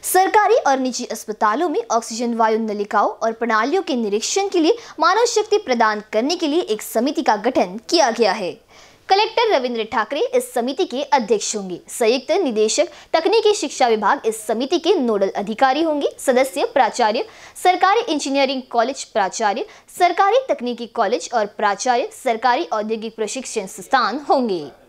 सरकारी और निजी अस्पतालों में ऑक्सीजन वायु नलिकाओं और प्रणालियों के निरीक्षण के लिए मानव शक्ति प्रदान करने के लिए एक समिति का गठन किया गया है। कलेक्टर रविंद्र ठाकरे इस समिति के अध्यक्ष होंगे। संयुक्त निदेशक तकनीकी शिक्षा विभाग इस समिति के नोडल अधिकारी होंगे। सदस्य प्राचार्य, सरकारी इंजीनियरिंग कॉलेज प्राचार्य, सरकारी तकनीकी कॉलेज और प्राचार्य, सरकारी औद्योगिक प्रशिक्षण संस्थान होंगे।